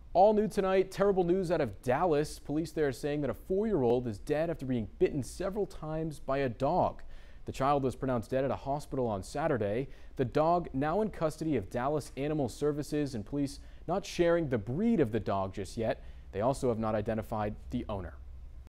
All new tonight, terrible news out of Dallas. Police there are saying that a 4-year-old is dead after being bitten several times by a dog. The child was pronounced dead at a hospital on Saturday. The dog now in custody of Dallas Animal Services, and police not sharing the breed of the dog just yet. They also have not identified the owner.